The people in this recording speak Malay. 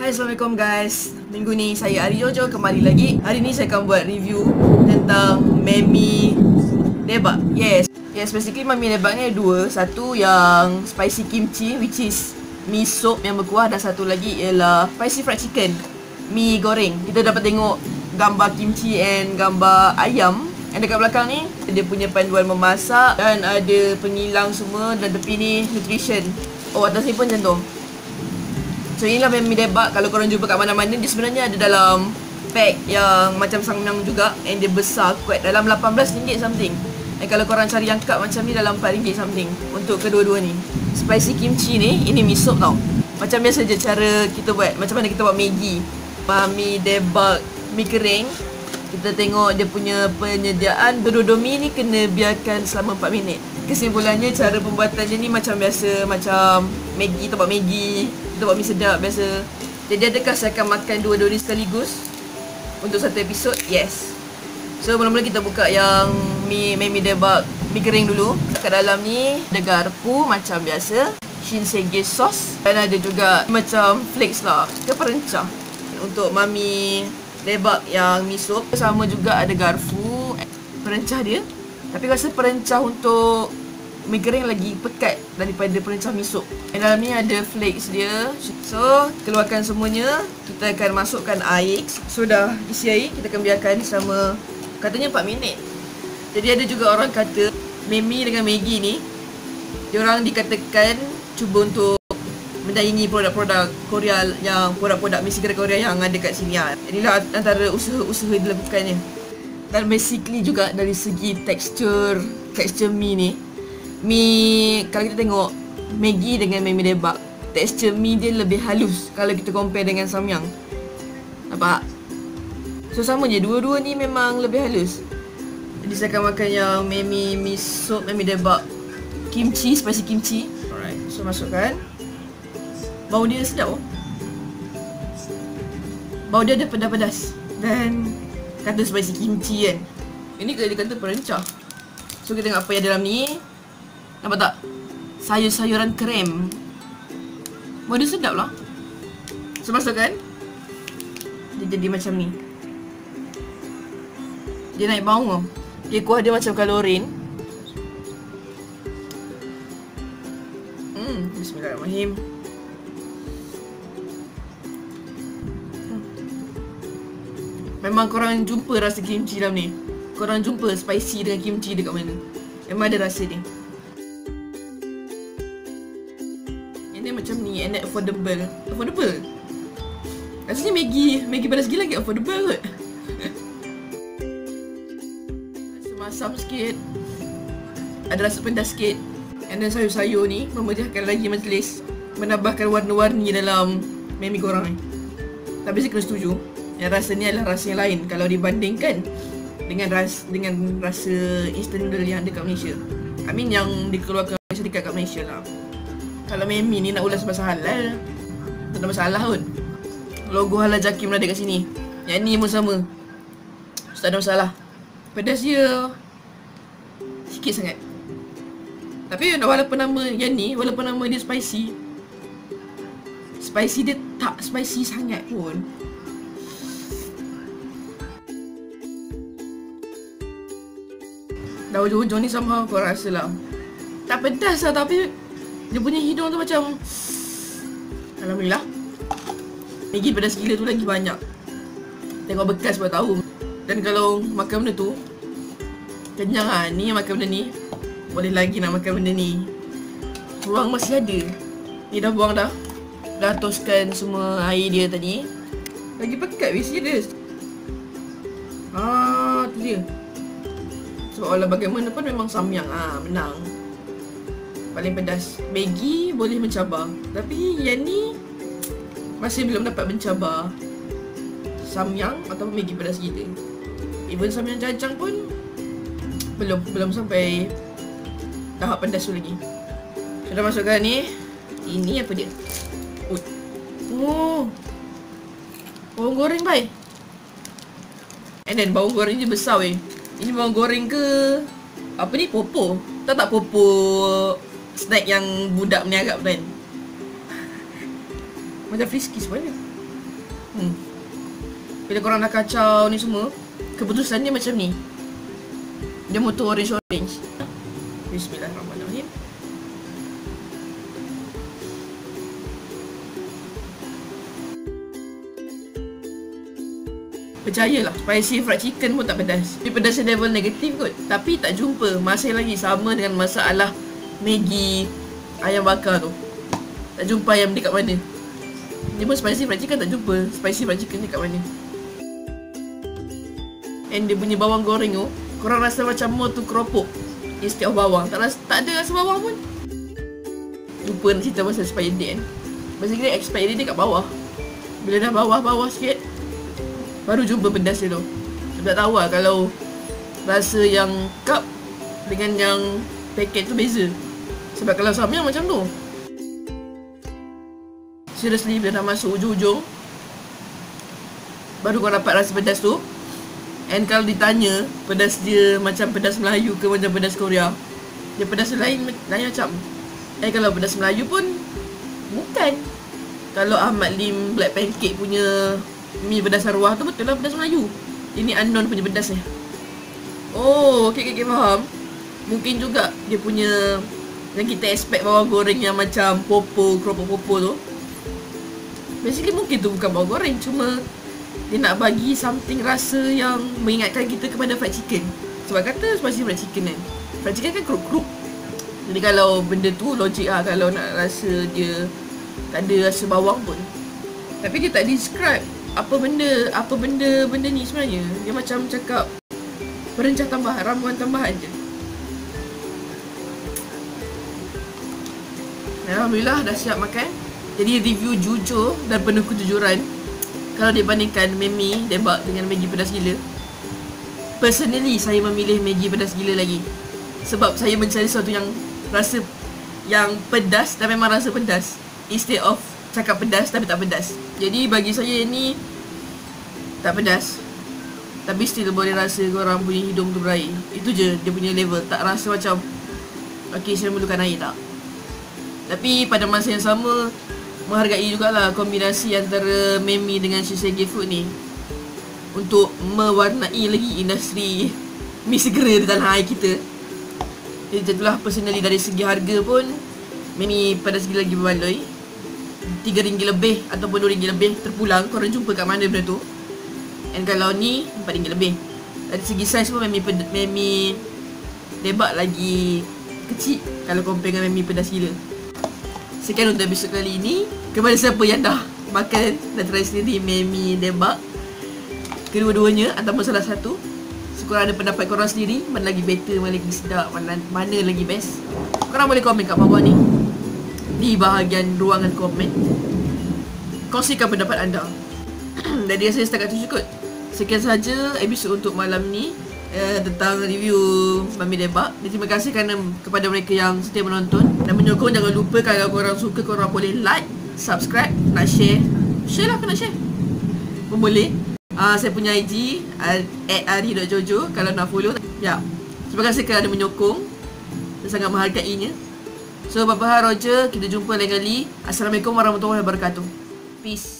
Hai, Assalamualaikum guys. Minggu ni saya Ari Jojo kembali lagi. Hari ni saya akan buat review tentang Mamie Daebak. Yes, basically Mamie Daebak ni ada dua. Satu yang spicy kimchi, which is mi soup yang berkuah. Dan satu lagi ialah spicy fried chicken, mi goreng. Kita dapat tengok gambar kimchi and gambar ayam. Yang dekat belakang ni dia punya panduan memasak dan ada pengilang semua. Dan tepi ni nutrition. Oh, atas ni pun macam tu. So inilah Mamie Daebak. Kalau korang jumpa kat mana-mana, dia sebenarnya ada dalam pack yang macam Samyang juga. And dia besar kuat, dalam RM18 something. Dan kalau korang cari yang cup macam ni, dalam RM4 something untuk kedua-dua ni. Spicy kimchi ni, ini mi soup tau. Macam biasa je cara kita buat, macam mana kita buat Maggi. Mamie Daebak mi kering. Kita tengok dia punya penyediaan. Dua-dua mi ni kena biarkan selama 4 minit. Kesimpulannya cara pembuatannya ni macam biasa. Macam Maggi, kita buat Maggi, kita buat mi sedap biasa. Jadi adakah saya akan makan dua-dua ni sekaligus untuk satu episod? Yes. So mula-mula kita buka yang Mamie Daebak mi kering dulu. Kat dalam ni ada garpu macam biasa, Shinsegae sauce, dan ada juga macam flakes lah, dia perencah. Untuk Mamie Daebak yang mi soup sama juga ada garpu, perencah dia. Tapi rasa perencah untuk mi kering lagi pekat daripada perencah mi soup. Dan dalam ni ada flakes dia. So keluarkan semuanya. Kita akan masukkan air. So dah isi air, kita akan biarkan selama katanya 4 minit. Jadi ada juga orang kata Mamie dengan Maggi ni, diorang dikatakan cuba untuk menyaingi produk-produk Korea, yang produk-produk mi segera Korea yang ada kat sini. Inilah antara usaha-usaha dilakukannya. Dan basically juga dari segi tekstur mi ni, mi kalau kita tengok Maggi dengan Mamie Daebak, tekstur mi dia lebih halus kalau kita compare dengan Samyang. Nampak? So sama je, dua-dua ni memang lebih halus. Jadi saya akan makan yang Mamie mi soup, Mamie Daebak kimchi, spicy kimchi. Alright, so masukkan. Bau dia sedap oh. Bau dia ada pedas-pedas. Dan kata spicy kimchi kan, ini dia kata perencah. So kita tengok apa yang dalam ni. Nampak tak? Sayur-sayuran krem. Bau dia sedap lah. So masukkan. Dia jadi macam ni. Dia naik bau tau. Okay, kuah dia macam kalorin. Bismillahirrahmanirrahim. Memang korang jumpa rasa kimchi dalam ni. Korang jumpa spicy dengan kimchi dekat mana. Memang ada rasa dia. Ini macam ni and affordable. Affordable? Rasanya Maggi panas gila lagi affordable kot. Rasa masam sikit, ada rasa pedas sikit. And then sayur-sayur ni memeriahkan lagi majlis, menambahkan warna-warni dalam Mamie korang ni. Tapi saya kena setuju, yang rasa ni adalah rasa yang lain kalau dibandingkan dengan rasa instant noodle yang ada kat Malaysia. I mean yang dikeluarkan syarikat kat Malaysia lah. Kalau Mamie ni nak ulas pasal halal, tak ada masalah pun. Logo halal Jakim ada kat sini. Yang ni pun sama, so, tak ada masalah. Pedas dia sikit sangat. Tapi walaupun nama yang ni, walaupun nama dia spicy, dia tak spicy sangat pun. Dah hujung-hujung ni somehow kau rasa lah tak pedas lah, tapi dia punya hidung tu macam alhamdulillah. Maggi pedas gila tu lagi banyak. Tengok bekas buat tahu. Dan kalau makan benda tu kenyang lah. Ni yang makan benda ni, boleh lagi nak makan benda ni. Ruang masih ada. Ni dah buang dah. Dah toskan semua air dia tadi. Lagi pekat weh, serius. Tu dia. Sebab walau bagaimana pun memang Samyang menang. Paling pedas. Maggi boleh mencabar, tapi yang ni masih belum dapat mencabar Samyang atau Maggi pedas gila. Even Samyang jajang pun belum sampai tahap pedas tu lagi. Sudah masukkan ni. Ini apa dia? Oh, bawang goreng bai. And then bawang goreng dia besar weh. Ini bawang goreng ke apa ni, popo? Tak popo snack yang budak meniarap kan. Macam Friskies pun ni. Bila korang dah kacau ni semua, keputusan dia macam ni. Dia motor orange. Bismillahirrahmanirrahim. Percayalah, spicy fried chicken pun tak pedas. Dia pedasnya level negatif kot. Tapi tak jumpa. Masih lagi sama dengan masalah Maggi ayam bakar tu. Tak jumpa ayam dia kat mana. Dia pun spicy fried chicken tak jumpa. Spicy fried chicken dia kat mana. And dia punya bawang goreng tu, korang rasa macam more tu keropok instead of bawang. Tak ada rasa bawang pun. Lupa nak cerita pasal expiry date kan. Basically expiry dia kat bawah. Bila dah bawah sikit, baru jumpa pedas dia tu. Saya tak tahu lah kalau rasa yang cup dengan yang paket tu beza. Sebab kalau Samyang macam tu, seriously bila dah masuk ujung-ujung, baru kau dapat rasa pedas tu. And kalau ditanya pedas dia macam pedas Melayu ke macam pedas Korea, dia pedas lain macam. Kalau pedas Melayu pun bukan. Kalau Ahmad Lim Black Pancake punya mi pedas arwah tu betul lah pedas Melayu. Ini unknown punya pedas ni. Oh, okay, faham. Mungkin juga dia punya yang kita expect bawang goreng yang macam keropok popo tu. Basically mungkin tu bukan bawang goreng, cuma dia nak bagi something rasa yang mengingatkan kita kepada fried chicken. Sebab kata spicy fried chicken kan, fried chicken kan keruk-keruk. Jadi kalau benda tu logik lah kalau nak rasa dia tak ada rasa bawang pun. Tapi dia tak describe apa benda ni sebenarnya. Dia macam cakap perencah tambahan, ramuan tambahan je. Alhamdulillah dah siap makan. Jadi review jujur dan penuh kejujuran. Kalau dibandingkan Memi Debak dengan Maggi pedas gila, personally saya memilih Maggi pedas gila lagi. Sebab saya mencari sesuatu yang rasa yang pedas dan memang rasa pedas, instead of cakap pedas tapi tak pedas. Jadi bagi saya ni tak pedas, tapi still boleh rasa korang punya hidung tu berair. Itu je dia punya level. Tak rasa macam okay, saya memerlukan air, tak. Tapi pada masa yang sama, menghargai jugalah kombinasi antara Memi dengan Shiseigo Food ni untuk mewarnai lagi industri mi segera di tanah air kita. Jadi itulah personally dari segi harga pun Memi pedas gila lagi berbaloi. RM3 lebih ataupun RM2 lebih terpulang. Korang jumpa kat mana benda tu. And kalau ni RM4 lebih. Dari segi saiz pun Memi Debak lagi kecil kalau compare dengan Memi pedas gila. Sekian untuk episod kali ini. Kepada siapa yang dah makan dan try sendiri Memi Debak, kedua-duanya ataupun salah satu, sekurang ada pendapat korang sendiri, mana lagi better, mana lagi sedap, mana lagi best, korang boleh komen kat bawah ni di bahagian ruangan komen. Kongsikan pendapat anda. Dan dia saya setakat tu cukup. Sekian saja episod untuk malam ni tentang review Memi Debak. Terima kasih kepada mereka yang setia menonton dan menyokong. Jangan lupa kalau korang suka, korang boleh like, subscribe, nak share. Share lah, nak share pun boleh. Saya punya IG @ari.jojo kalau nak follow. Ya, terima kasih kerana menyokong dan sangat menghargainya. So, bye-bye Roger. Kita jumpa lain kali. Assalamualaikum warahmatullahi wabarakatuh. Peace.